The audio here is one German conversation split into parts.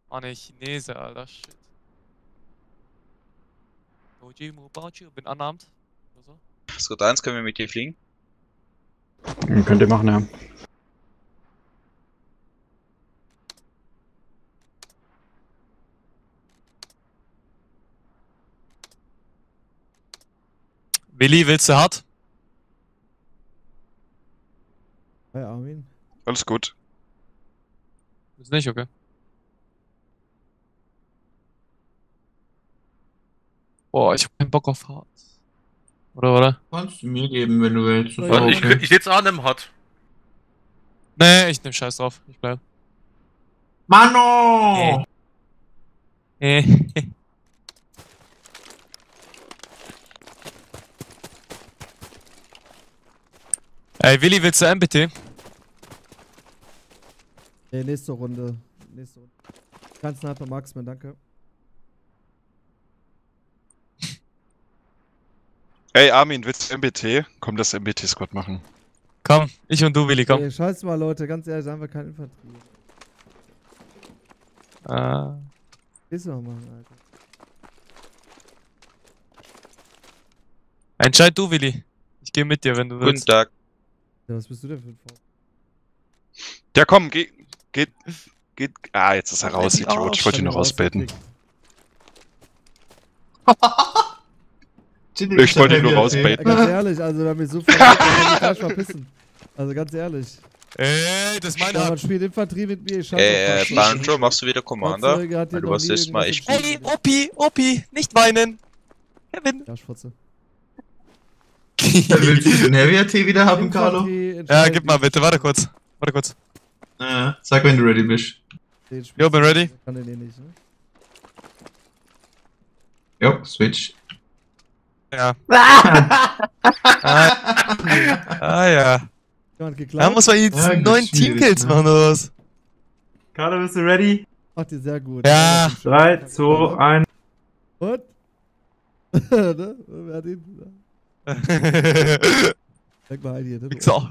Ah ne, Chinese, Alter, shit. Doji Mubachi, bin unarmed. Oder so. Scott 1, können wir mit dir fliegen? Könnt ihr machen, ja. Willi, willst du hart? Hi Armin. Alles gut. Ist nicht, okay. Boah, ich hab keinen Bock auf hart. Oder? Kannst du mir geben, wenn du willst. Ja, Oh, ich- okay. Ich sitze auch im Hot. Nee, ich nehm Scheiß drauf. Ich bleib. Mano! Ey, Willi, willst du MBT? Nee, nächste Runde. Nächste Runde. Ganz nah bei Marksman, danke. Ey, Armin, willst du MBT? Komm, das MBT-Squad machen. Komm, ich und du, Willi, komm. Ey, scheiß mal, Leute, ganz ehrlich, da haben wir keine Infanterie. Willst du mal machen, Alter? Entscheid du, Willi. Ich geh mit dir, wenn du Guten willst. Tag. Ja, was bist du denn für ein V? Ja, komm, geht. Ah, jetzt ist er raus, Lenk Idiot. Ich wollte ihn noch ausbaiten. Ich wollte ihn nur rausbaiten. Ganz ehrlich, also wenn wir so viel kann ich gleich verpissen. Also ganz ehrlich. Ey, das ist meine Ja, man Art. spielt Infanterie mit mir, ich schaffe Banjo, machst du wieder Commander? Gottseuge hat hier Weil du noch warst nie letztes Mal irgendwas echt entschieden. Hey, Opi, nicht weinen. Kevin. Ja, Schfotze. Willst du den Heavy-AT wieder haben, Carlo? Infanterie Ja, entscheidet gib mal die- bitte, warte kurz. Sag, wenn du ready bist. Den spielst Jo, bin du- ready. Kann den eh nicht, ne? Jo, Switch. Ja. Ja. Jemand Da geklaut? muss man jetzt Ja, 9 schwierig, Teamkills ne? machen oder was? Carlo, bist du ready? Macht ihr sehr gut. Ja. 3, 2, 1. Und? Ne? Wer hat ihn? Denk mal ein hier, ne? Wichser.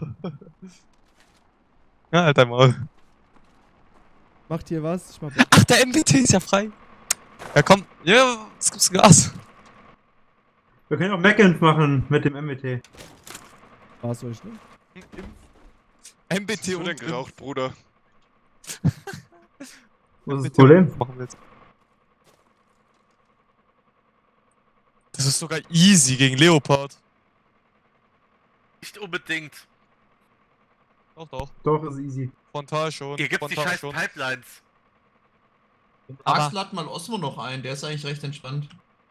Ja, halt dein Maul. Macht hier was? Ich mach Ach, der MBT ist ja frei. Ja, komm. Ja, was gibt's Gas? Wir können auch Backend machen mit dem MWT. War's euch, ne? MBT Du denn geraucht, Bruder? Was ist das Problem? Machen wir jetzt. Das ist sogar easy gegen Leopard. Nicht unbedingt. Doch. Doch, ist easy. Frontal schon. Hier gibt's die Frontal scheiß schon. Pipelines. Aber- Axel hat mal Osmo noch ein, der ist eigentlich recht entspannt.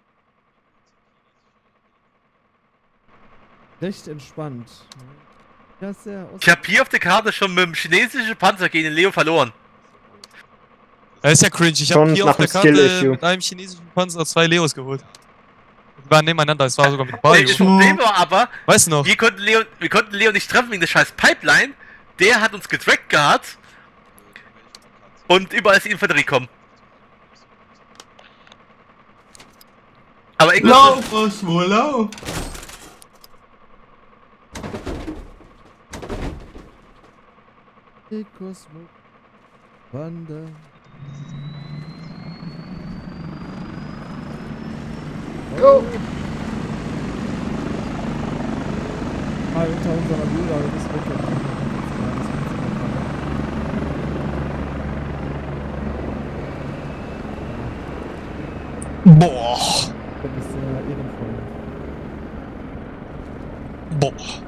Recht entspannt. Ja, sehr Ich hab hier auf der Karte schon mit dem chinesischen Panzer gegen den Leo verloren. Das ist ja cringe. Ich hab Schon hier nach auf der dem Karte Skill-Issue. mit einem chinesischen Panzer 2 Leos geholt. Die waren nebeneinander, es war sogar mit Das Bayo. Problem war aber, Weißt du noch? wir konnten Leo nicht treffen wegen der scheiß Pipeline. Der hat uns getrackt gehabt. Und überall ist die Infanterie kommen. Aber irgendwas. Lauf, Osmo, lauf! Cosmo. Wander. Go! Unter unserer Mühle, aber wir müssen weg. Boah. Das ist sehr ehrenvoll. Boah.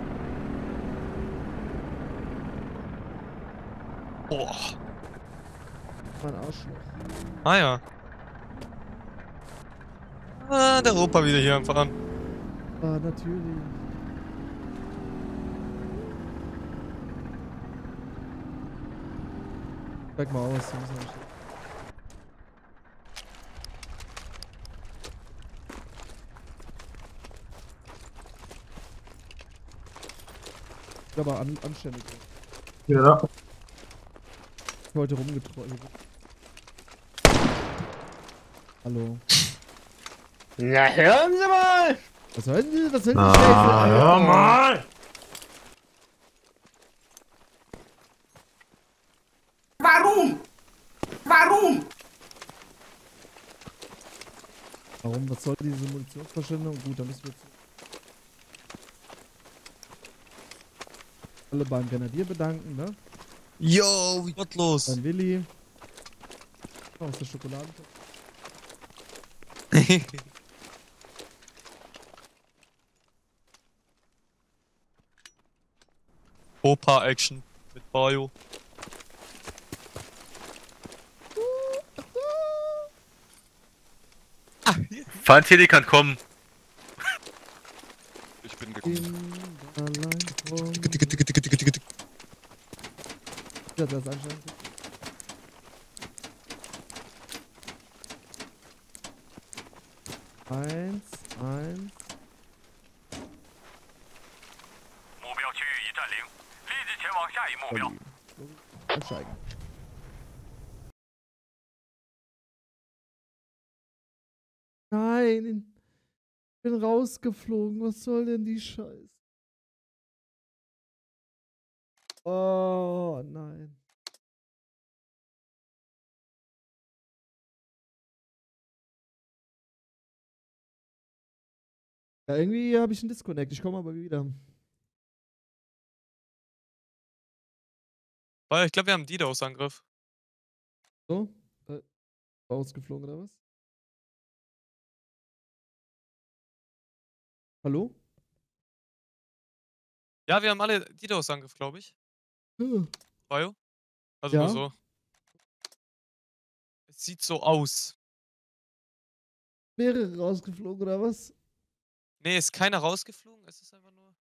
Boah. Mein Arschloch. Ah ja. Ah, der Opa wieder hier am Fahren. Ah, natürlich. Steig mal aus, Jungs. Aber anständig. Ja. Heute rumgetreut. Hallo. Na, hören Sie mal! Was hören Sie? Was hören Sie? Ah, hör mal! Warum? Warum? Warum? Was soll diese Munitionsverschwendung? Gut, dann müssen wir jetzt alle beim Grenadier bedanken, ne? Yo, wie gottlos. Beim Willi. Aus der Schokolade. Opa-Action mit Bayo. Fantilli kann kommen. Ich bin gekommen. Ja, das anscheinend. Eins. Ansteigen. Nein, ich bin rausgeflogen. Was soll denn die Scheiße? Oh, nein. Ja, irgendwie habe ich einen Disconnect. Ich komme aber wieder. Bayo, ich glaube, wir haben DDoS-Angriff. So? Rausgeflogen oder was? Hallo? Ja, wir haben alle DDoS-Angriff, glaube ich. Bayo? Also Ja. nur so. Es sieht so aus. Mehrere rausgeflogen oder was? Nee, ist keiner rausgeflogen. Es ist einfach nur.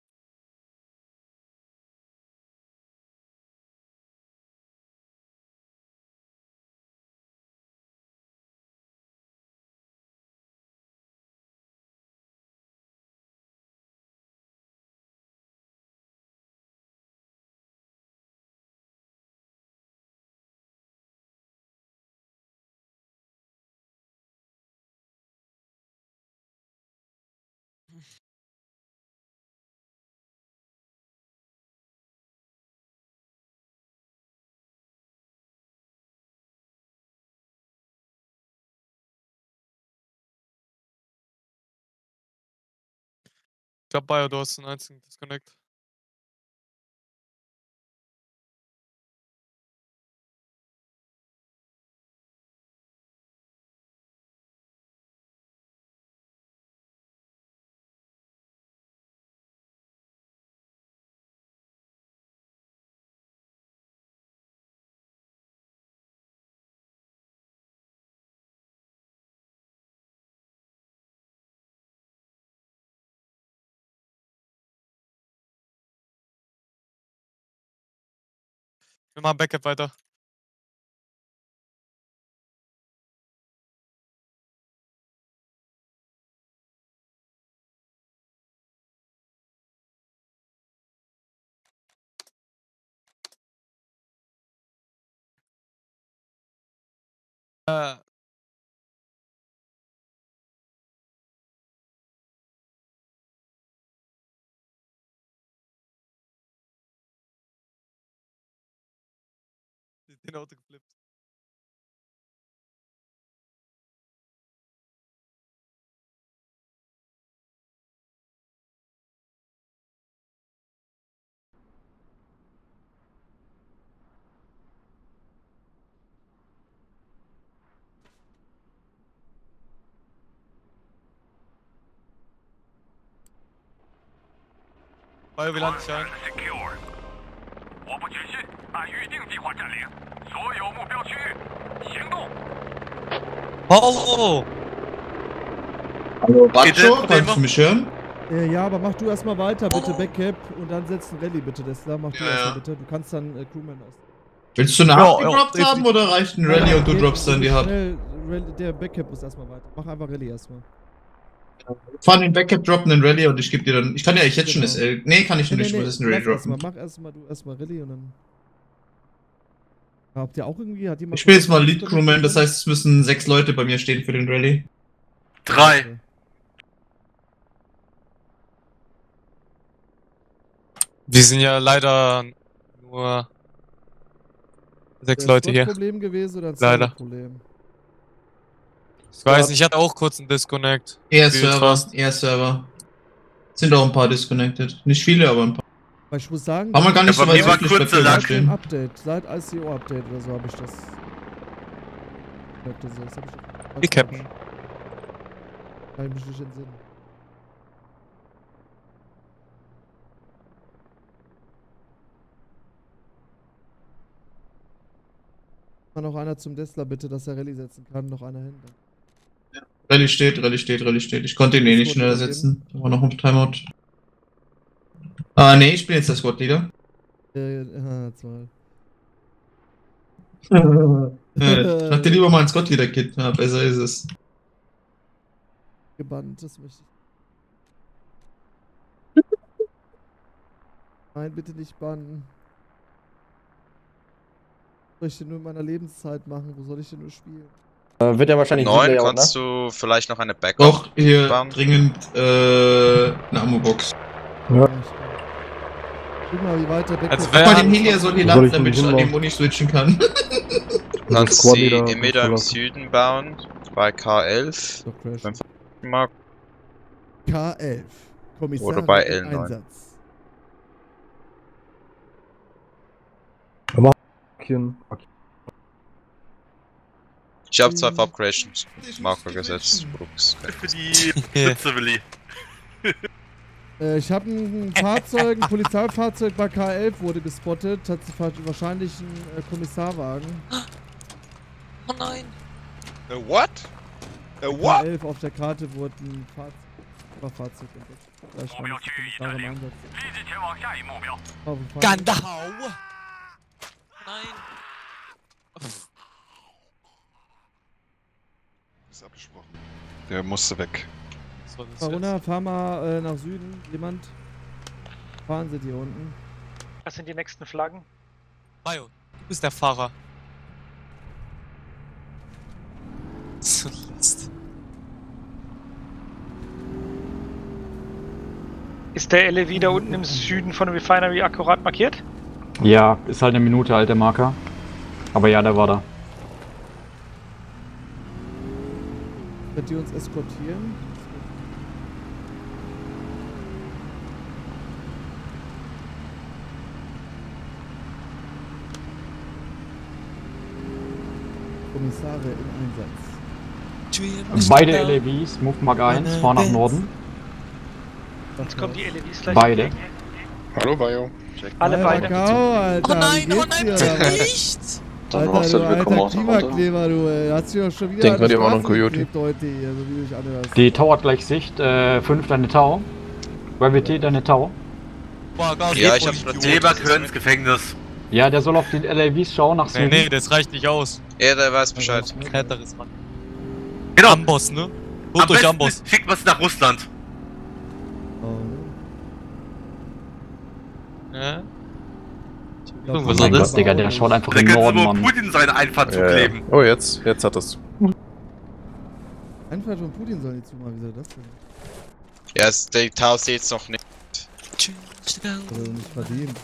Ich glaube, Bayo, du hast einen einzigen Disconnect. Wir machen Backup weiter. Den Auto geflippt. Bayo, wie lande ich ein? Oh! Hallo, Batscho, Batscho, kannst du mich hören? Ja, aber mach du erstmal weiter, bitte, Backup. Und dann setzt ein Rallye, bitte. Das da mach du Ja, erstmal, ja. bitte. Du kannst dann Crewman aus. Willst du eine Ja, Hard ja, gedroppt haben oder reicht ein Rallye und du droppst dann die Hard? Schnell, der Backup muss erstmal weiter. Mach einfach Rallye erstmal. Fahr den Backup, droppen den Rallye und ich geb dir dann. Ich kann ja echt jetzt schon Genau. SL. Nee, kann ich nicht. Ich muss jetzt ein Rallye lass erstmal. droppen. Mach erstmal du erstmal Rallye und dann. Habt ihr auch irgendwie? Hat jemand. Ich bin jetzt mal Lead Crewman, das heißt, es müssen 6 Leute bei mir stehen für den Rallye. 3. Wir sind ja leider nur 6 Leute hier. Problem gewesen oder ein Leider. Problem? Ich weiß nicht, ich hatte auch kurz einen Disconnect. Eher Spielt Server, fast. eher Server. Sind auch ein paar disconnected. Nicht viele, aber ein paar. Aber ich muss sagen, Haben wir gar nicht Ja, so bei weit mir war südlich kurze bei Lag. seit dem stehen. Update, seit ICO-Update oder so habe ich das. Das hab ich Die Captain. Kann ich mich nicht entsinnen. Kann noch einer zum Tesla bitte, dass er Rallye setzen kann, noch einer hin. Rallye steht. Ich konnte ihn eh nicht schneller setzen. Da war noch ein Timeout. Ah, nee, ich bin jetzt der Squad-Leader. Zwei. Mach dir lieber mal ein Squad-Leader-Kit. Ja, besser ist es. Gebannt, das möchte ich. Nein, bitte nicht bannen. Was soll ich denn nur in meiner Lebenszeit machen? Wo soll ich denn nur spielen? Wird ja wahrscheinlich 9, Layout, kannst ne? du vielleicht noch eine Backup? Doch, hier Bam. dringend eine Ammo-Box. Ja. Guck mal, wie weit der Back Als Guck Wer mal, hat- den Helia soll hier Soll landen, ich damit ich den an dem hinbauen? Muni switchen kann. Kannst Squad sie Leader entweder im verlassen. Süden bauen, bei K11, Doch, Crash. beim Markt, K11. Kommissar Oder bei im L9. Einsatz. Okay. Ich habe 2 Farbcreations Marker gesetzt. Brooks. Für die Spitze, Willi. Ich habe ein Fahrzeug, ein Polizeifahrzeug bei K11 wurde gespottet. Hat wahrscheinlich ein Kommissarwagen. Oh nein. What? What? K11 auf der Karte wurde ein Fahrzeug entdeckt. Vielleicht waren es die Kommissare im Einsatz. Auf dem Fahrrad. Gandau! Nein. Ist abgesprochen. Der musste weg. Was war das Fahr jetzt? runter, fahr mal nach Süden. Jemand? Fahren Sie hier unten. Was sind die nächsten Flaggen? Mario, du bist der Fahrer. So List. Ist der LEV da unten im Süden von der Refinery akkurat markiert? Ja, ist halt eine Minute alt, der Marker. Aber ja, der war da. Könnt ihr uns eskortieren? Kommissare im Einsatz. Beide LAVs, Move Mark 1, fahren nach Norden. Jetzt kommen die LEVs gleich. Beide. entgegen. Hallo, Bayo. Alle beide. Kakao, Alter. Oh nein, wie oh geht's nein, dir, bitte oder was? nicht! Dann Alter, du willkommen alter aus dem Auto. Klimakleber, du, ey. Hast du ja schon wieder Denkt an man die immer noch ein Straße Coyote. geklebt heute hier, so wie du dich anhörst. Die Tower hat gleich Sicht, 5 deine Tower. WWT deine Tower. Boah, Gas, Ja, voll ich hab's Idiot. platziert. Leber gehört ins Gefängnis. Ja, der soll auf die LAVs schauen nach Nee, Süden. nee, das reicht nicht aus. Ja, der weiß Bescheid. Härteres Mann. Genau. Amboss, ne? Holt Am euch besten Amboss. schickt man es nach Russland. Oh, Ja? Ja, Was Oh soll mein das? Gott, Digga, der schaut einfach Da im kannst du Norden, nur Mann. Putin seine Einfahrzug kleben. Oh, jetzt hat das. Einfall von Putin sollen die zumachen, wieso das denn? Ja, der Tau sieht's noch nicht. Also nicht verdient.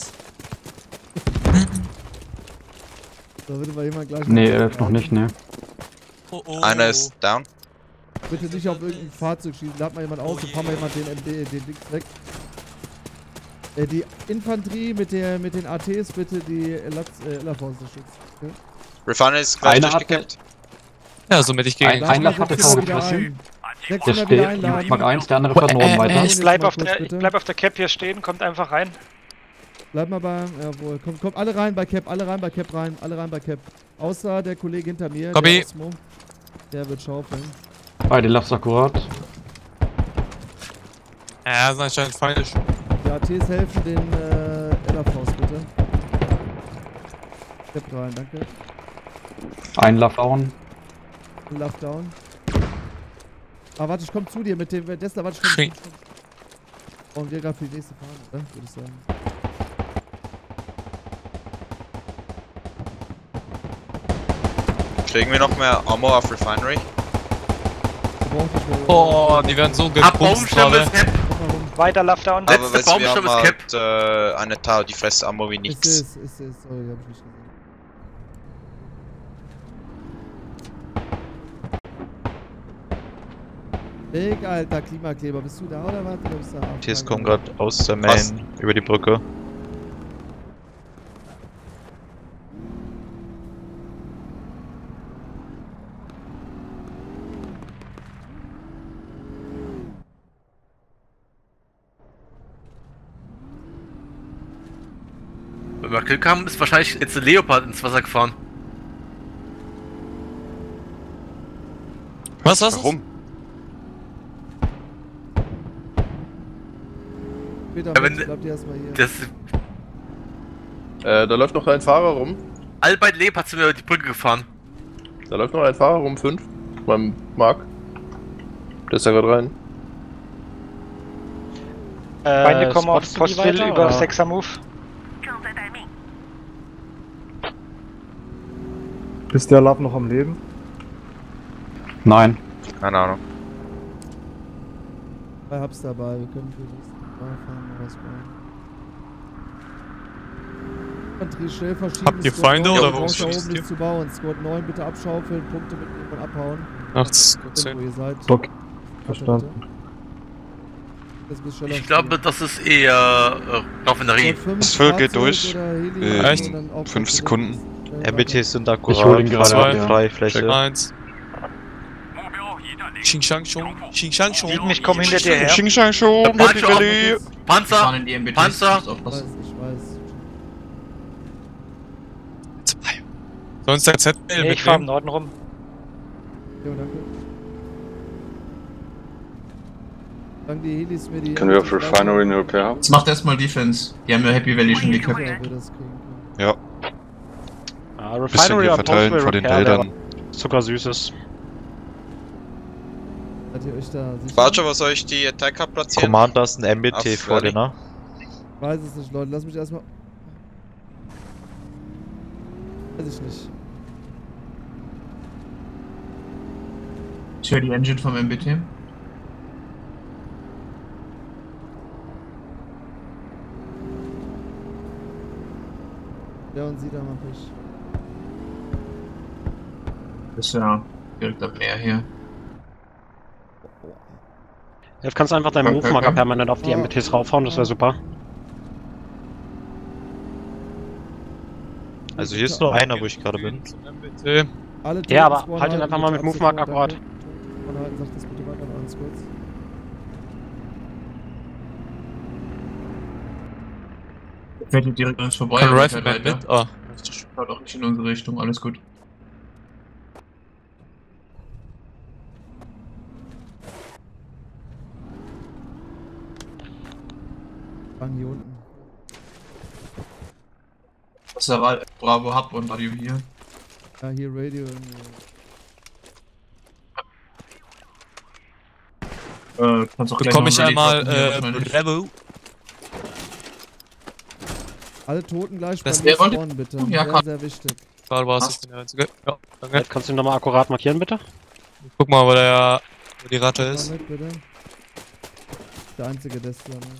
Da würde mal jemand gleich. Nee, mal 11 noch nicht, ne. Oh, oh. Einer ist down. Bitte nicht auf irgendein Fahrzeug schießen, lad mal jemand aus und fahr mal jemand den Dings weg. Die Infanterie mit den ATs bitte die LAVs unterstützen. Okay? Refinery ist gleich Einer hat durchgekippt. Ja, somit ich gegen Ein- einer hat die Tower gefressen. Der steht, Move Mark 1, der andere fährt Norden weiter. Ich bleib auf der Cap hier stehen, kommt einfach rein. Bleib mal bei, jawohl, kommt alle rein bei Cap, alle rein bei Cap rein, alle rein bei Cap. Außer der Kollege hinter mir, Copy. der Osmo. Der wird schaufeln. Beide Loves akkurat. Ja, das ist anscheinend falsch. Die ATs helfen den LAVs bitte. Cap rein, danke. Ein Love down. Love down. Ah, warte, ich komm zu dir mit dem Tesla, warte, ich komm. Schön. Brauchen wir gerade für die nächste Fahne, oder? Würde ich sagen. Kriegen wir noch mehr Ammo auf Refinery? Wir brauchen nicht mehr. Boah, die werden so Ab gebumst Baumstamm gerade. ist Cap. Guck mal rum. Weiter Love Down. Aber Letzte weißt, wir Baumstamm haben ist Cap. halt eine Tau, die frisst Ammo wie Ist nix. es, sorry, hab ich nicht gesehen. Weg, Alter, Klimakleber. Bist du da oder was? Oder bist du da? TS kommen gerade aus der Main über die Brücke. Wenn wir Glück haben, ist wahrscheinlich jetzt ein Leopard ins Wasser gefahren. Was? Warum? Peter, Ja, wenn- bleibt ihr erstmal hier. Das, Da läuft noch ein Fahrer rum. all beide Leopards sind über die Brücke gefahren. Da läuft noch ein Fahrer rum, 5. Beim Mark. Der ist da gerade rein. Feinde kommen auf spottest du die Postville weiter, über oder? 6er Move. Ist der Lab noch am Leben? Nein. Keine Ahnung. Bei Hubs dabei, wir können für das fahren, was wollen. Infanterie schnell verschieben. Habt ihr Squad Feinde 9, oder braucht warum da schießt oben ihr? nichts zu bauen. Squad 9 bitte abschaufeln, Punkte mitnehmen und abhauen. Nachts, Wo ihr seid. Okay. Verstanden. Das ist schneller Ich glaube, das ist eher Raffinerie. Das Viertel geht durch. Echt? 5 Sekunden. MBTs sind akkurat. Ich hol ihn gerade Zwei. ab, ja. Freifläche. 1. Xinjiang Chong. Xinjiang Chong. Siegen, ich komme hinter dir her. Xing Shang Show, Der Happy Panzer- Valley. Panzer! Fahren in die MBTs, Panzer! muss Ich aufpassen. weiß, ich weiß. Sonst der ZL Nee, ich fahre im mitnehmen. Norden rum. Jo, danke. Sagen die Helis mir die... Können wir auf Refinery eine Repair haben? Jetzt macht erstmal Defense. Die haben ja Happy Valley schon gekappt. Ja, wir das kriegen können. Ja, Ja, bisschen Refinery hier und verteilen Postville vor den Repair, der Wäldern. Zuckersüßes. Seid ihr euch da sicher? Barger, was soll ich die Attacker platzieren? Commander ist ein MBT Auf vor dir, ne? Ich weiß es nicht, Leute. Lass mich erstmal... Weiß ich nicht. Ich höre die Engine vom MBT. Ja, und sie da mach ich. Ist ja direkt am Meer hier. Jetzt kannst du einfach deinen Move-Marker permanent auf die MBTs raufhauen, das wäre super. Also hier ist nur einer, wo ich gerade bin. MBT. Alle Ja, aber Toten halt ihn spawnen einfach mal mit bitte ab Move-Mark sofort, akkurat. danke. Toten halten, sagt das bitte weiter bei uns kurz. Fährt hier direkt an uns vorbei. Kann aber Rifleman fährt weiter. mit? Ah. Schaut auch nicht in unsere Richtung, alles gut. Fang hier unten. Das ist ja Bravo Hub und Radio hier. Ja, hier Radio. Kannst auch Bekomme ich gleich noch einmal einen Rally wahrscheinlich. Bravo. Alle Toten gleich Das- bei mir Wer wollte- spawnen, bitte. Ja, sehr, kann- sehr wichtig. Gerade war es, ich Passt. bin der Einzige. Ja, danke. Jetzt kannst du ihn nochmal akkurat markieren, bitte. Guck mal, wo die Ratte ist. Damit, bitte. Der einzige Destler, ne?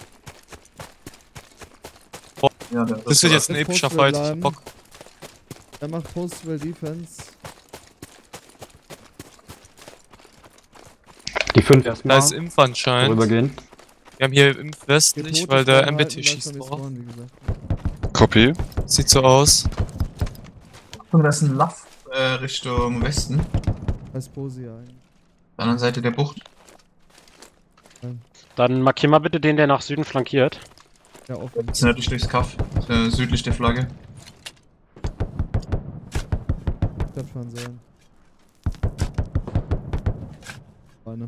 Ja, Das wird jetzt ein Jetzt epischer Postville Fight. Ich hab bleiben. Bock. Er macht Postville Defense. Die 5 Da erstmal. ist Impf anscheinend. Vorübergehen. Wir haben hier Impf Wir westlich, Tote weil der fernhalten, MBT gleich schießt von mir drauf. spawnen, wie gesagt. Copy. Sieht so aus. Und das ist ein Laff Richtung Westen. Als Posi ein. Auf der anderen Seite der Bucht. Dann markier mal bitte den, der nach Süden flankiert. Ja, offen. Das ist nördlich durchs Kaff. Südlich der Flagge. Das fahren sollen. Eine.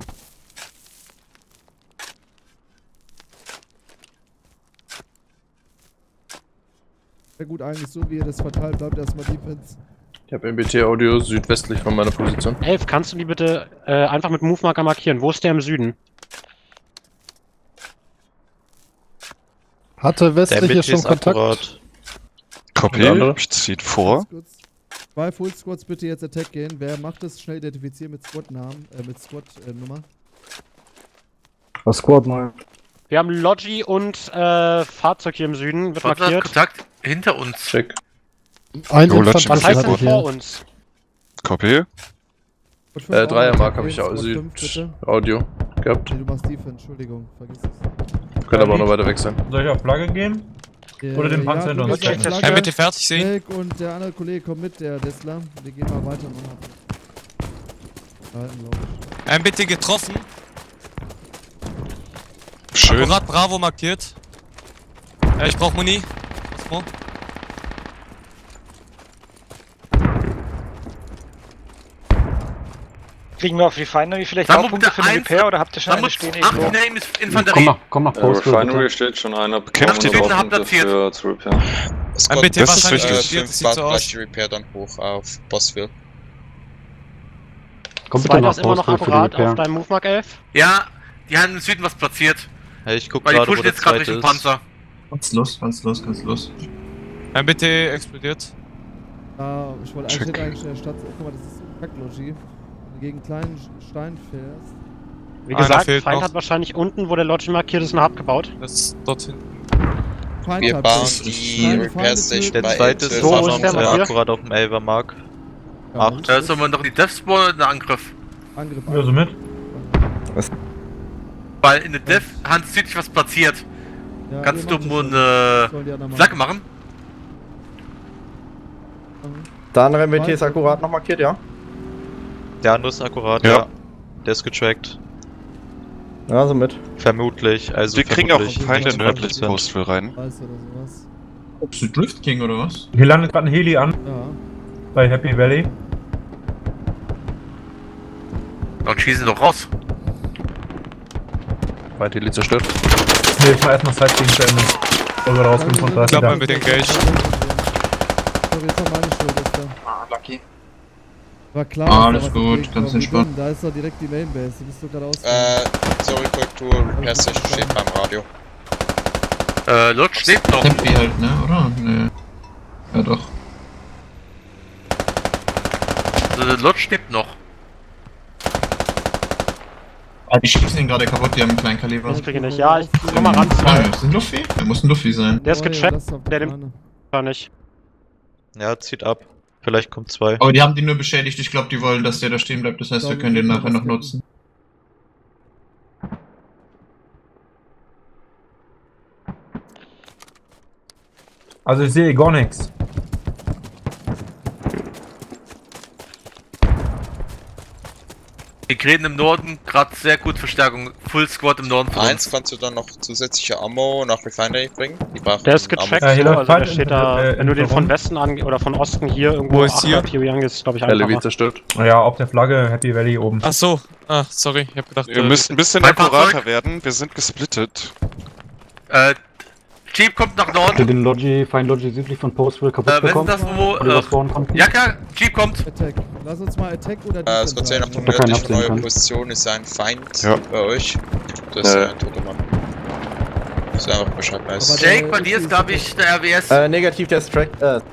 Sehr gut eigentlich, so wie ihr das verteilt, bleibt erstmal Defense. Ich habe MBT-Audio südwestlich von meiner Position. Elf, kannst du die bitte einfach mit Move-Marker markieren? Wo ist der im Süden? Hatte Der westlich hier MBT schon ist Kontakt? akkurat. Copy. Ich zieh vor. Zwei Full Squads bitte jetzt Attack gehen. Wer macht das? Schnell identifizieren mit Squad-Namen, mit Squad-Nummer. Was Squad 9. Wir haben Logi und Fahrzeug hier im Süden, wird markiert. Kontakt hinter uns. Check. Ein Jo, lass Was mich heißt mal denn vor. vor uns? Copy. Dreiermark habe ich Audio gehabt. Nee, du machst Defense, Entschuldigung, vergiss es. Können aber auch noch weiter weg sein. Soll ich auf Flagge gehen? Oder den Panzer hinter uns checken? Ja, bitte fertig sehen. Und der andere Kollege kommt mit, der Dessler. Wir gehen mal weiter. Bitte getroffen. Schön. Akkurat Bravo markiert. Ich brauch Muni. Osmo. Kriegen wir auf Refinery vielleicht auch Punkte für den Repair oder habt ihr schon eine stehen irgendwo? Komm nach Post. Refinery steht schon einer. Kämpft die platziert. Für Repair. Bitte das ist wahrscheinlich wichtig. das sieht so aus. Die Repair dann hoch auf Bossville. Komm bitte nach immer noch Post für die akkurat auf Repair. deinem Move Mark 11? Ja, die haben im Süden was platziert. Hey, ich guck Weil die gerade, wo pushen der jetzt gerade zweite Richtung ist. Panzer. Ganz los. Bitte explodiert. Ich wollte eigentlich in der Stadt. Guck mal, das ist Kacklogie. Gegen einen kleinen Stein fährst. Wie gesagt, Feind hat wahrscheinlich unten, wo der Lodge markiert ist, ein Hub gebaut. Das ist dort hinten. Wir bauen die Repair Station Der bei zweite ist Wo ist der Markier? akkurat auf dem 11er Mark. 8. Da ist aber noch die Death Spawn oder ein Angriff. Ja, so mit. Weil in der Death haben sie südlich was platziert. Ja, Kannst du mal eine Flagge machen? Der andere MBT ist akkurat noch markiert, ja? Der andere ist akkurat, Ja. ja. Der ist getrackt. Ja, so mit. Vermutlich, also Wir kriegen auch einen vermutlich Feind nicht in nördlich 100%. Postville rein. Weiß oder sowas. Ob du Drift King oder was? Hier landet gerade ein Heli an. Ja. Bei Happy Valley. Dann schießen doch raus. Weit Heli zerstört. Ne, jetzt mal erstmal Sightseeing zu Ende. Bevor wir rausgehen von da. Ich glaube, mit Engage. Sorry, jetzt noch meine Schuld, ist da. Lucky. War klar. Alles gut, ganz entspannt. Da ist doch direkt die Mainbase, die bist du gerade aus. Sorry, Korrektur, Repair Station steht beim Radio. Lodge steht noch. Tempi halt, ne, oder? Ne. Ja doch. Also der Lodge steht noch. Ah, die schießen ihn gerade kaputt, die haben einen kleinen Kaliber. Ich kriege nicht. Ja, ich komm mal ran. Ist ein Luffy? Der muss ein Luffy sein. Der ist getrackt, der nimmt gar nicht. Ja, zieht ab. Vielleicht kommt 2. Aber die haben die nur beschädigt, ich glaube, die wollen, dass der da stehen bleibt, das heißt, wir können den nachher noch nutzen. Also ich sehe gar nichts. Wir kriegen im Norden gerade sehr gut Verstärkung. Full Squad im Norden von uns. Kannst du dann noch zusätzliche Ammo nach Refinery bringen? Die brauchen Der ist getrackt, Ja, hier so, läuft also der Feind steht da, wenn du den von Westen oder von Osten hier irgendwo Wo ist hier? Theorie angehst, glaube ich LW einfacher. zerstört. Ja, auf der Flagge Happy Valley oben. Ach so. Ah, sorry. Ich hab gedacht, Wir müssen ein bisschen Mein akkurater Fahrzeug. werden. Wir sind gesplittet. Jeep kommt nach Habt ihr Norden. den Logi, Feind Logi südlich von Postville kaputt Wer ist bekommen? das, wo... Oder was vorhin kommt? Jaka, Jeep kommt. Attack. Lass uns mal Attack oder Es wird sehen, auf dem Da keinen nördlichen absehen eurer kann. Position ist ein Feind Ja. bei euch. Das ist ein toter Mann. Das ist einfach Bescheid weiß. Jake, bei dir ist, glaube ich, der RWS. Negativ, der ist Track.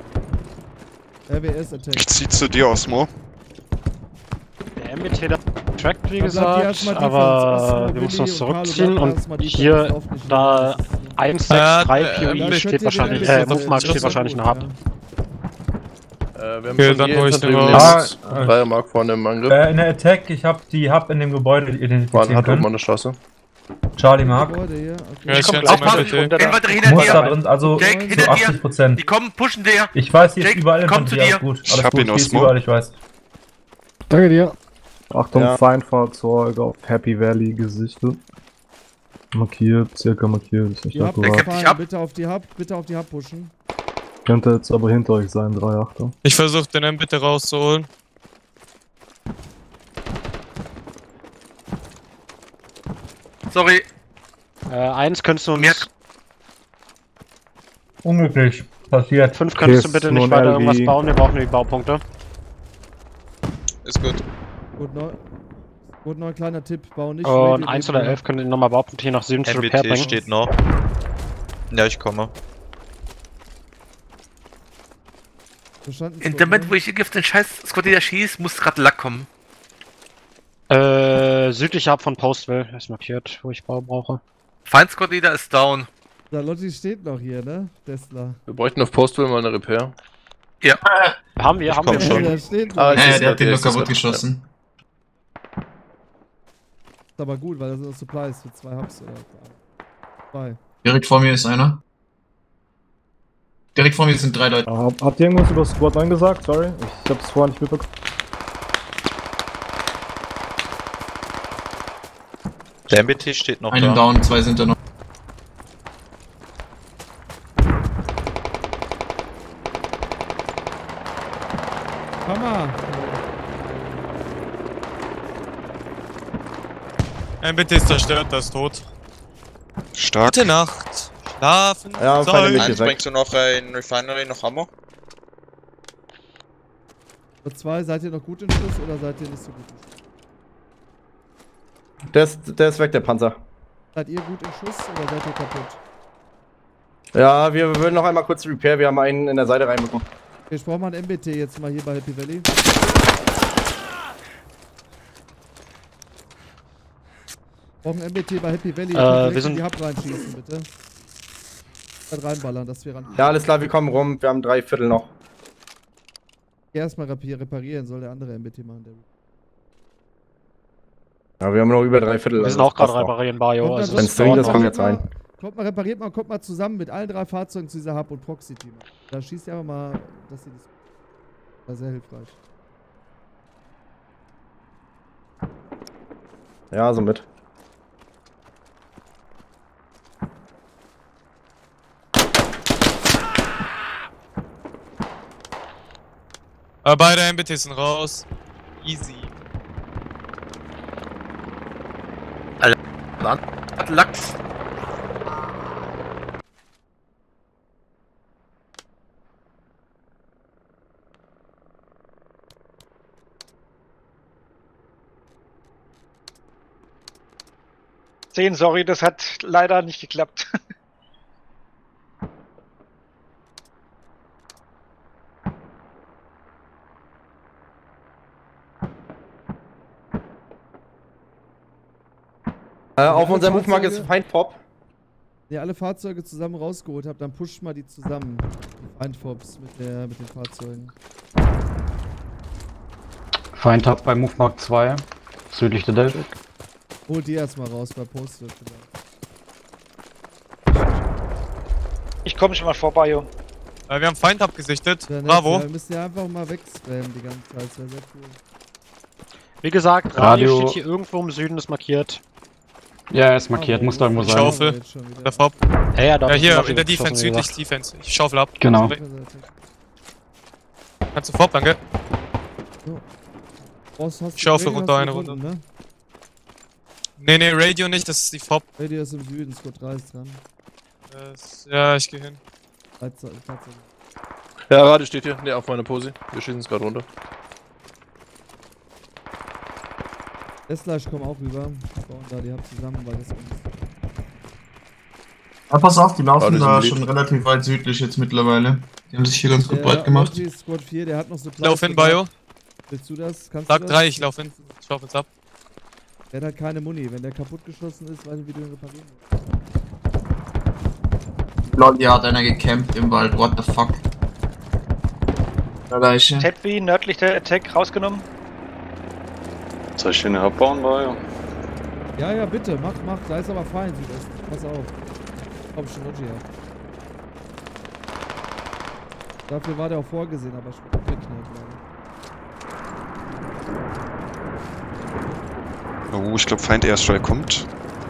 RWS Attack. Ich zieh zu dir, Osmo. Der MBT da trackt, wie Da bleibt die gesagt, erstmal Defense. aber Osmo, wir müssen uns Willi und Carlo, zurückziehen bleibt und erstmal Defense, hier, lauft nicht da hin. 163 POI Ja, steht wahrscheinlich, Move-Mark steht wahrscheinlich ein Hub. Wir haben Okay, schon dann die hol ich Infantry den links. raus. Dreiermark vorne im Angriff. In der Attack, ich hab in dem Gebäude Waren identifizieren hat oben können. an der Straße. Charlie Mark. Gebäude hier, Ja, okay. ich komm kann gleich mal mal. bitte. Gehen weiter hinter Muss da dir. drin, also Jake, zu hinter dir. 80%. Die kommen, pushen dir. Ich weiß, hier ist Jake, überall komm zu Infanterie, dir. alles gut. Ich Alles hab gut, ihn, hier ist Osmo. überall, ich weiß. Danke dir. Achtung, Feindfahrzeug auf Happy Valley gesichtet. Markiert, circa markiert, ist nicht Die Hub, Der akkurat. kippt dich ab. bitte auf die Hub pushen. Könnte jetzt aber hinter euch sein, 3-8er. Ich versuch den M bitte rauszuholen. Sorry. 1 könntest du Mehr. uns, Unglücklich. Passiert. 5 könntest du Okay, bitte ist nicht nur ein weiter irgendwas LV. bauen, wir brauchen die Baupunkte. Ist gut. Gut, noch ein kleiner Tipp, bau nicht. Und 1 oder 11 können nochmal Baupunkte hier nach Süden zu Repair MBT bringen. steht noch. Ja, ich komme. Verstanden? In dem Moment, wo ich auf den scheiß Squadilla schieße, muss gerade Lack kommen. Südlich ab von Postville, ist markiert, wo ich Bau brauche. Feind Squadilla ist down. Der Lotti steht noch hier, ne? Tesla. Wir bräuchten auf Postville mal eine Repair. Ja. Haben wir komm schon. Der steht noch. Ah, Der hat den der nur ist kaputt das. geschossen. aber gut, weil das sind Supplies für 2 Hubs oder 2. Direkt vor mir ist einer. Direkt vor mir sind 3 Leute. Habt ihr irgendwas über Squad 9 gesagt? Sorry, ich hab's vorher nicht mitbekommen. Der MBT steht noch Einen down, 2 sind da noch. Hammer! MBT ist zerstört, der ist tot. Stark. Gute Nacht. Schlafen. Ja, soll. Eins, bringst du noch ein Refinery, noch Ammo? Für 2, seid ihr noch gut in Schuss oder seid ihr nicht so gut in Schuss? Der ist weg, der Panzer. Seid ihr gut in Schuss oder seid ihr kaputt? Ja, wir würden noch einmal kurz Repair, wir haben einen in der Seite reinbekommen. Okay, ich brauche mal ein MBT jetzt mal hier bei Happy Valley. Ich brauche ein MBT bei Happy Valley. Wir sind... die Hub reinschießen, bitte. Halt reinballern, dass wir ran. Ja, alles klar, wir kommen rum, wir haben 3 Viertel noch. Erstmal reparieren, soll der andere MBT machen. Der Ja, wir haben noch über 3 Viertel. Wir sind auch gerade reparieren, Bayo. Also wenn es dringend ist, kommen wir jetzt rein. Kommt mal, repariert mal, kommt mal zusammen mit allen 3 Fahrzeugen zu dieser Hub- und Proxy-Team. Da schießt ihr einfach mal, dass ihr das... Das ist sehr hilfreich. Ja, so mit. Beide MBTs sind raus. Easy. Alter, Lachs. Sorry, das hat leider nicht geklappt. Auf unserem Move-Mark ist Feindpop. Wenn ihr alle Fahrzeuge zusammen rausgeholt habt, dann pusht mal die zusammen. Die Feindpops mit den Fahrzeugen. Feind hat bei Move-Mark 2, südlich der Delphi. Holt die erstmal raus bei Postal. Ich komme schon mal vorbei, Jo. Wir haben Feind abgesichtet. Ja, Bravo. Wir müssen ja einfach mal wegspammen die ganze Zeit. Das wäre sehr cool. Wie gesagt, Radio steht hier irgendwo im Süden, ist markiert. Ja, er ist markiert, muss da irgendwo sein. Schaufel. Der Fob. Ja, ja, hier in der Defense, südlich Defense. Ich schaufel ab. Genau. Kannst du Fob, danke. Ich schaufel runter eine Runde. Ne? Nee, Radio nicht, das ist die Fob. Radio ist im Süden, Squad 3 ist dran. Ja, ich geh hin. Ja, Radio steht hier, ne, auf meiner Pose. Wir schießen es gerade runter. Tesla, ich komm auch rüber. Wir bauen da die Hub zusammen, weil das uns... Ja, pass auf, die laufen da schon relativ weit südlich jetzt mittlerweile. Die haben sich hier ganz gut breit gemacht. Squad 4, der hat noch so ich lauf hin, Bayo. Willst du das? Kannst Sag du das? 3, ich lauf hin. Ich schaufel's ab. Der hat halt keine Muni. Wenn der kaputt geschossen ist, weiß ich, wie du ihn reparieren musst. Lol, hier hat einer gecampt im Wald, what the fuck. Leiche. Tedby, nördlich der Attack, rausgenommen. Soll ich den abbauen, Bayo? Ja, ja, bitte, mach. Da ist aber fein, Südosten. Pass auf. Komm schon, Logi her. Dafür war der auch vorgesehen, aber ich bin wegknallt, glaube ich. Oh, ich glaube Feind Airstrike kommt.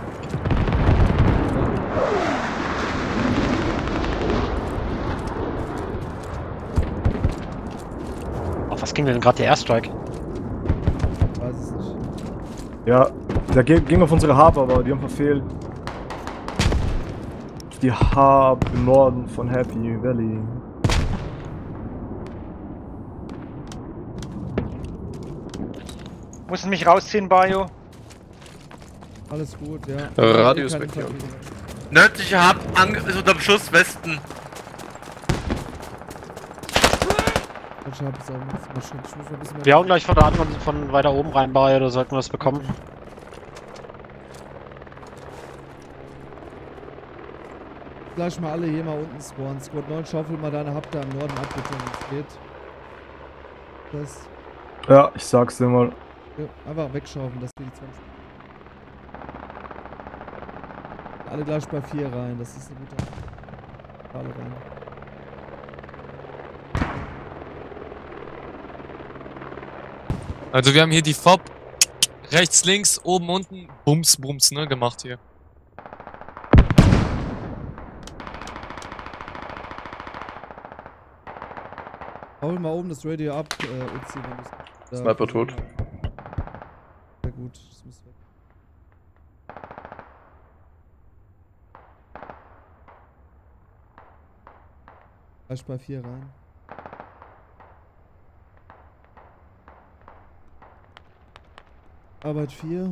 Auf was ging denn gerade der Airstrike? Weiß es nicht. Ja, der ging auf unsere Hub, aber die haben verfehlt. Die Hub im Norden von Happy Valley. Muss mich rausziehen, Bayo. Alles gut, ja. Radio ist weg, ja. Nördliche Hub ist unter Beschuss, Westen. Wir hauen gleich von der anderen, von weiter oben rein, Bayo, da sollten wir das bekommen. Gleich mal alle hier mal unten spawnen. Squad 9, schaufel mal deine Hub da im Norden ab, bitte, wenn es geht. Das. Ja, ich sag's dir mal. Ja, einfach wegschaufeln, dass wir die 20. alle gleich bei 4 rein. Das ist eine gute alle rein. Also wir haben hier die FOB rechts, links, oben, unten, Bums, Bums, ne, gemacht hier. Hol mal oben das Radio ab, Uzi, wenn du's Sniper tot. Sehr gut, das muss weg. Gleich bei 4 rein. Arbeit 4.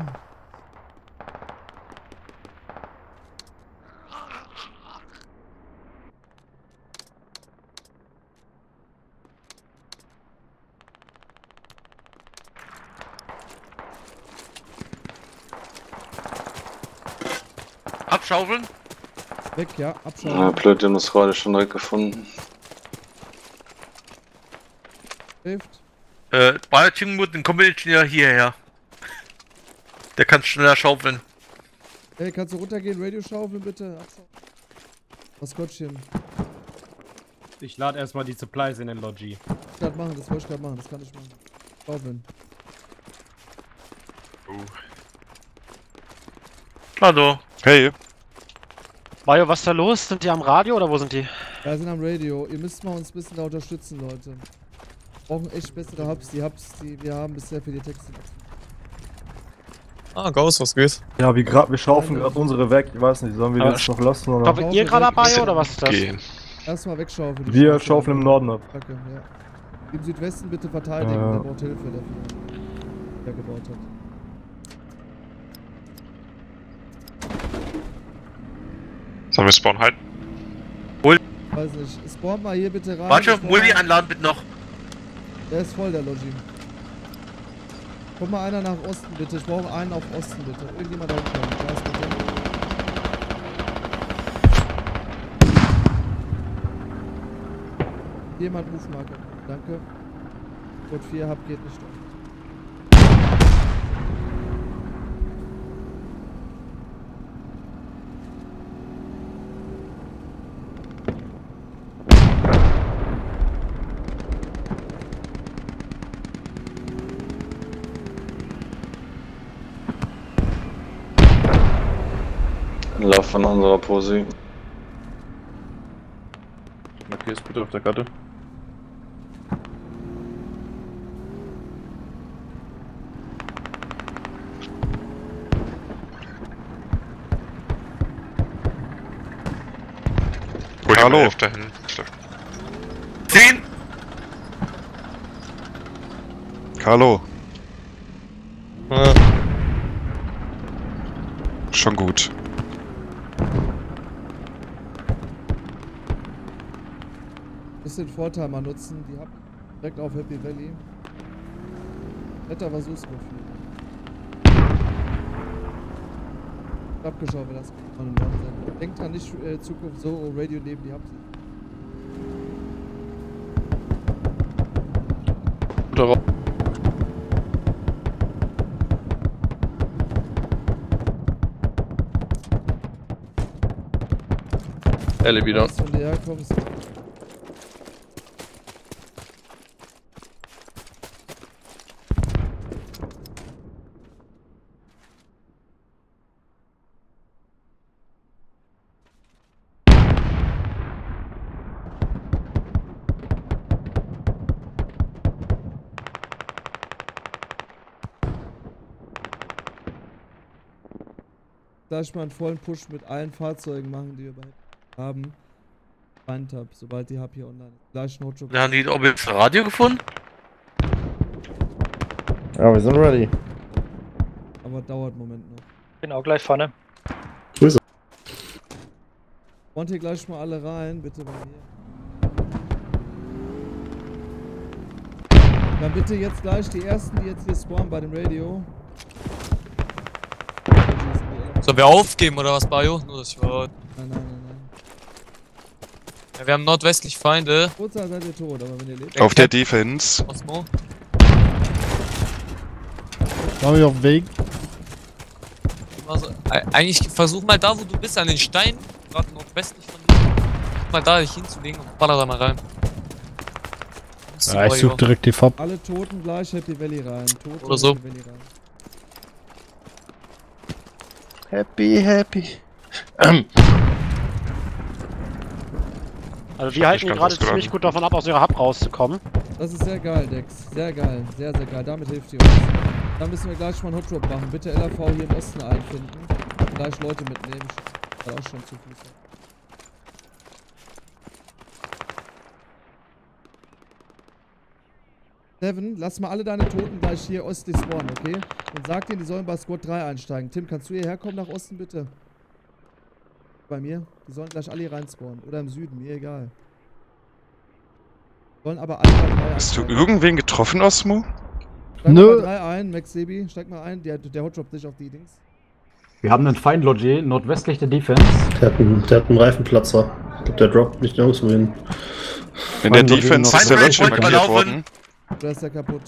Abschaufeln? Weg, ja, abschaufeln. Ja, Plötchen ist gerade schon direkt gefunden. Hilft. Bioching den Kombination hierher. Der kann schneller schaufeln. Hey, kannst du runtergehen? Radio schaufeln bitte? Maskottchen. Ich lade erstmal die Supplies in den Logi. Das wollte ich gerade machen, das kann ich machen. Schaufeln. Hallo. Hey. Mario, was ist da los? Sind die am Radio oder wo sind die? Ja, sind am Radio. Ihr müsst mal uns ein bisschen da unterstützen, Leute. Wir brauchen echt bessere Hubs. Die Hubs, die wir haben, bisher für die Texte. Ah, Ghost, was geht? Ja, wir schaufeln gerade unsere weg. Ich weiß nicht, sollen wir die jetzt noch lassen oder? Schaufeln ihr gerade dabei oder was ist das? Erstmal wegschaufeln. Wir schaufeln im Norden ab. Kacke, ja. Im Südwesten bitte verteidigen, der braucht Hilfe dafür. Der gebaut hat. Sollen wir Spawn halten? Weiß nicht. Spawn mal hier bitte rein. Warte, Multi anladen bitte noch. Der ist voll, der Logi. Komm mal einer nach Osten bitte. Ich brauche einen auf Osten bitte. Irgendjemand da hinkommen. Scheiß bitte. Jemand Rufmarke. Danke. Code 4 Hub geht nicht auf. Lauf von unserer Posi. Markier's bitte auf der Karte. Hallo. 10! Hallo. Schon gut. Bisschen Vorteil mal nutzen, die habt direkt auf Happy Valley. Netter Versuchsprofil. Abgeschaut, das kann man sein. Denkt dran, nicht Zukunft so Radio neben die habt Darauf. Elle wieder. Wenn du herkommst. Gleich mal einen vollen Push mit allen Fahrzeugen machen, die wir haben. Feindtab, sobald die Hub hier online ist. Gleich Notjob. Wir haben die ob jetzt Radio gefunden? Ja, wir sind ready. Aber dauert einen Moment noch. Bin auch gleich vorne. Grüße. Und hier gleich mal alle rein, bitte bei mir. Dann bitte jetzt gleich die ersten, die jetzt hier spawnen bei dem Radio. Sollen wir aufgeben oder was, Bayo? Nur dass ich war. Nein. Ja, wir haben nordwestlich Feinde. Kurzer seid ihr tot, aber wenn ihr lebt. Auf der Defense. Osmo. Waren wir auf dem Weg? Also, eigentlich versuch mal da, wo du bist, an den Stein, gerade nordwestlich von dir, versuch mal da dich hinzulegen und baller da mal rein. Ja, ich such direkt die Fob. Alle Toten gleich Happy Valley rein. Toten oder so. Happy Valley rein. Happy. Also die halten gerade ziemlich gut davon ab, aus ihrer Hub rauszukommen. Das ist sehr geil, Dex. Sehr geil. Sehr, sehr geil. Damit hilft ihr uns. Dann müssen wir gleich mal einen Hot Drop machen. Bitte LAV hier im Osten einfinden. Gleich Leute mitnehmen. Ich hab auch schon zu viel. Devin, lass mal alle deine Toten gleich hier östlich spawnen, okay? Und sag denen, die sollen bei Squad 3 einsteigen. Tim, kannst du hierher kommen nach Osten, bitte? Bei mir? Die sollen gleich alle hier rein spawnen. Oder im Süden, mir egal. Sollen aber alle bei 3 Hast du einsteigen. irgendwen getroffen, Osmo? Steig mal bei 3 ein, Max Sebi. Steig mal ein. Der hotdroppt dich auf die Dings. Wir haben einen Feindlodge nordwestlich der Defense. Der hat einen Reifenplatzer. Ich glaube, der droppt nicht nirgendwo hin. In der Defense ist der Lodge markiert worden. Oder ist der kaputt?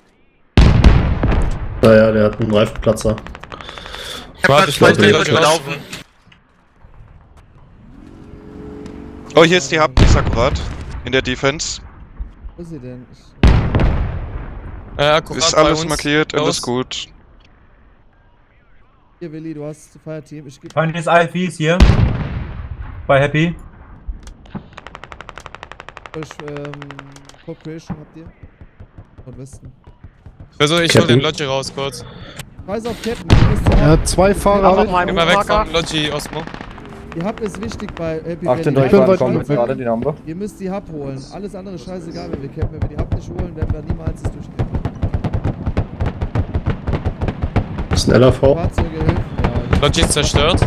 Naja, der hat einen Reifenplatzer. Ich hab grad 2 Lodge gelaufen. Oh, hier ist die Hub, die ist akkurat. In der Defense. Wo ist sie denn? Akkurat Ist bei alles uns. markiert, alles gut. Hier, Willi, du hast Fireteam. Ich gebe. Feindliches IFVs hier. Bei Happy. Co-Creation habt ihr? Nordwesten. Also ich hol den Lodge raus kurz. Scheiß auf Captain. Er hat 2 Fahrer. Geh mal weg vom Lodge, Osmo. Die Hub ist wichtig bei Happy 38 Valley. kommen gerade, die haben wir. Ihr müsst die Hub holen. Alles andere scheißegal, wenn wir cappen. Wenn wir die Hub nicht holen, werden wir niemals es durchgehen. Das ist ein LAV. Fahrzeuge helfen, ja. Lodge ist zerstört.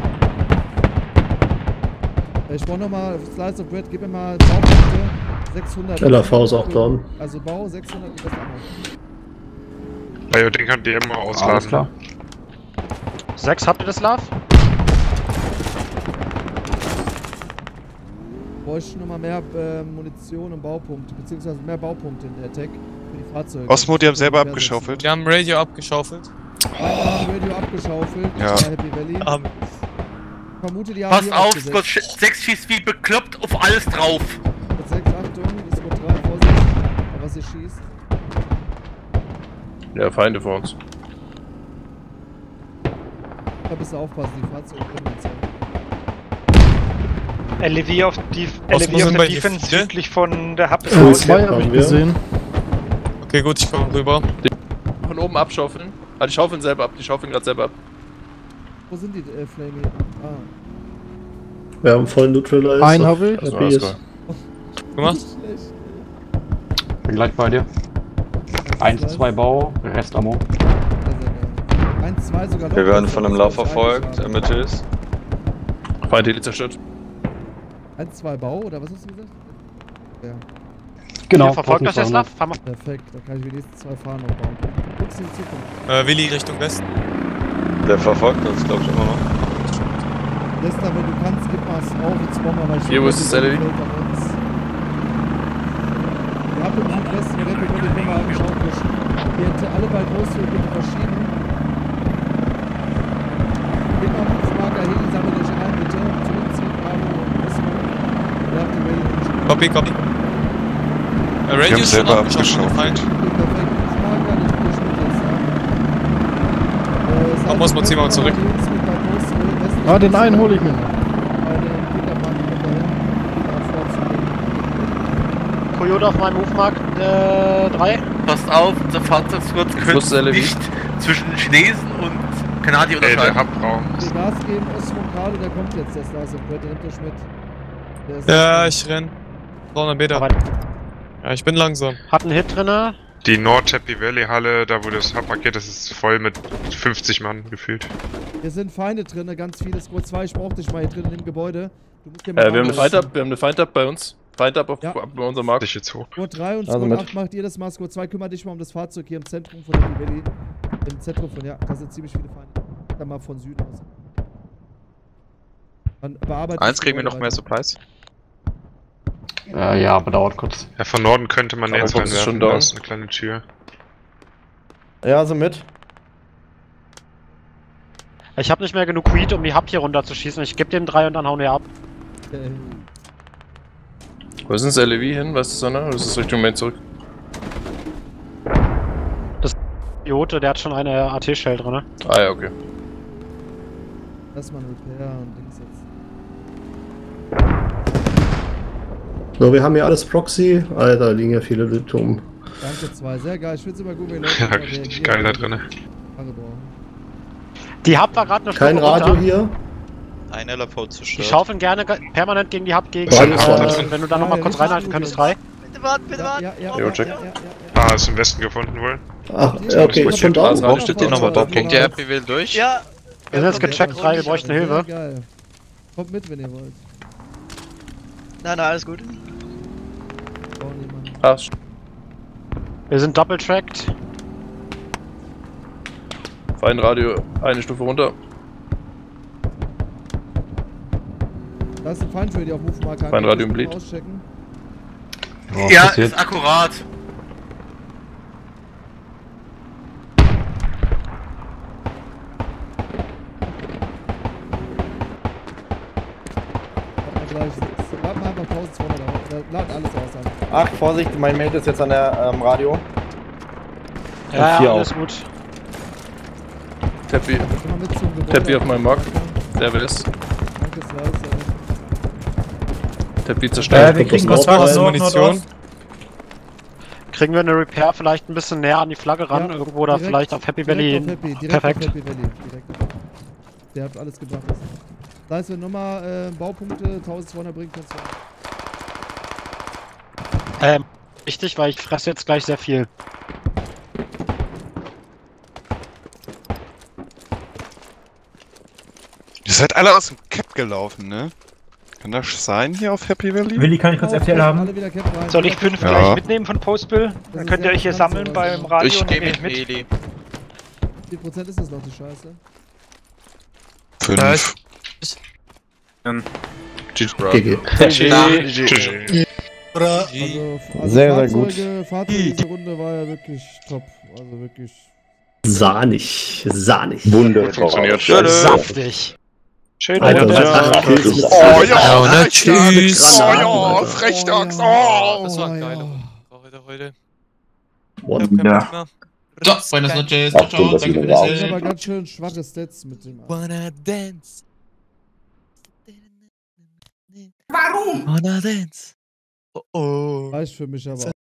Ich brauch nochmal Slice of Bread. Gib mir mal Baupunkte. 600. LAV ist auch down. Also Bau 600 und das Ammo. Ja, den kann die immer ausladen. Alles klar. 6, habt ihr das, Love? Bräuchte nochmal mehr Munition und Baupunkte, beziehungsweise mehr Baupunkte in der Attack für die Fahrzeuge. Osmo, die haben selber abgeschaufelt. Die haben Radio abgeschaufelt. Radio abgeschaufelt. Ja. Bei Happy Valley. Ich vermute, die haben Pass hier auf, aufgesetzt. Squad 6 schießt wie bekloppt auf alles drauf. Squad 6, Achtung, die Squad 3, Vorsicht, auf was ihr schießt. Ja, Feinde vor uns. Da müsst ihr aufpassen, die Fahrzeuge können uns sein. LEV auf der Defense südlich von der Hub. 2 habe ich gesehen. Okay, gut, ich komme rüber. Von oben abschaufeln. Also die schaufeln selber ab, die schaufeln gerade selber ab. Wo sind die Flamey? Ah. Wir haben voll Neutralizer. Einen habe ich. Also, alles klar. Gemacht? Bin gleich bei dir. 1, 2 Bau, Rest Ammo. Sehr, sehr geil. 1, 2 sogar noch. Wir werden von einem Lauf verfolgt, MTs. Feind Heli zerstört. 1, 2 Bau, oder was hast du gesagt? Ja. Genau, verfolgt das jetzt, Love? Perfekt, da kann ich die nächsten 2 Fahnen noch bauen. Guckst in die Zukunft. Willi Richtung Westen. Der verfolgt uns, glaube ich, immer noch. Lester, wenn du kannst, gib mal auf ins Bomber, weil ich... Hier, wo ist das LEV? Wir haben im Südwesten, wir können die Bomber angeschaut pushen. Wir alle bei Großfeld bitte verschieben. Immer Marker Heli, sammelt euch ein, bitte. Zu uns, Bravo und Osmo. Wir haben die Radio. Copy, copy. Radio ist schon abgeschaut. Feind. Perfekt. Marker, die tue ich mit jetzt, ja. Komm, Osmo, zieh mal zurück. Ah, den einen hole ich mir noch. Coyote auf meinem Hofmark 3. Passt auf, unser Fahrzeugsquad könnte nicht zwischen Chinesen und Kanadier unterscheiden. Der Hubraum. Die Gas geben, Osmo Carlo, der kommt jetzt, der Slice of Bread, der nimmt euch mit. Der ist Ja, ich renn. 300 Meter. Ja, ich bin langsam. Hat einen Hit drinne. Die Nord-Happy Valley Halle, da wo das Hub markiert ist, ist voll mit 50 Mann gefühlt. Hier sind Feinde drin, ganz viele. Squad 2, ich brauch dich mal hier drin im Gebäude. Du musst hier Wir haben eine Feindab bei uns. Feindab auf bei unserem Markt. Ich jetzt hoch. Squad 3 und Squad 8 macht ihr das mal. Squad 2 kümmert dich mal um das Fahrzeug hier im Zentrum von Happy Valley. Im Zentrum von, ja, da sind ziemlich viele Feinde. Dann mal von Süden aus. Dann bearbeitet. Eins kriegen wir noch mehr Supplies. Ja, aber dauert kurz. Ja, von Norden könnte man jetzt reinwerfen, da ist eine kleine Tür. Ja, also mit. Ich habe nicht mehr genug Weed, um die Hub hier runterzuschießen. Ich gebe dem 3 und dann hauen wir ab. Wo ist denn das LEV hin? Weißt du, Sonne? Oder ist es Richtung Main zurück? Das Idiote, der hat schon eine AT-Shell drin, ne? Ah ja, okay. Lass mal ein Repair und Dings jetzt. So, wir haben hier alles Proxy. Alter, da liegen ja viele Leute um. Danke, 2. Sehr geil. Ich find's immer gut, wenn Leute Ja, richtig geil da drin. Die Hub war gerade eine Kein Stufe Radio runter. hier. Ein LAV zu Die stark. schaufeln gerne permanent gegen die Hub gegen. Wenn du da nochmal kurz reinhalten könntest, 3. Bitte warten, bitte warten. Jo, check. Ah, ist im Westen gefunden wohl. Ach, ja, okay, ich bin da. Warum steht hier nochmal Bob? Kriegt der Happy Wheel durch? Ja. Wir sind jetzt gecheckt, 3, wir bräuchten Hilfe. Geil. Kommt mit, wenn ihr wollt. Nein, alles gut. Ach, Wir sind double-tracked. Feindradio, eine Stufe runter. Da ist ein Feintrader auf Move-Marker. Feindradio im Bleed. Auschecken. Oh, ja, passiert. Ist akkurat. Warten wir einfach 1200 auf. Lad alles aus an. Ach, Vorsicht, mein Mate ist jetzt an der Radio. Ja, ja, alles gut. Teppi. Teppi auf meinem Mark. Der will es. Danke, Slice. Teppi zerstört. Wir kriegen was Waffen, Munition. Kriegen wir eine Repair vielleicht ein bisschen näher an die Flagge ran, irgendwo oder vielleicht auf Happy Valley? Perfekt. Auf Happy Valley. Direkt. Der hat alles gebracht. Das heißt, wenn nochmal Baupunkte 1200 bringt, kannst du. Wichtig, weil ich fresse jetzt gleich sehr viel. Ihr seid alle aus dem Cap gelaufen, ne? Kann das sein hier auf Happy Valley? Willi, kann ich kurz FTL haben? Soll ich 5 gleich mitnehmen von Postbill? Dann könnt ihr euch hier sammeln beim Radio Ich und nehme nehmt mit. mit. Wie viel % ist das noch, die Scheiße? 5. GG. Also Sehr gut. Fahrzeug diese Runde war ja wirklich top. Also wirklich. Sahnig. Wunderbar. Funktioniert. Saftig. Schön, Alter, Oh ja, na, tschüss. Oh ja, Frechdachs. Oh. Das war geil. Heute. Ja. So, buenas noches. Ciao, ciao. Danke für Das das. sind aber ganz schön schwache Stats mit dem. Wanna dance. Warum? Wanna dance. Oh oh. Reicht für mich aber.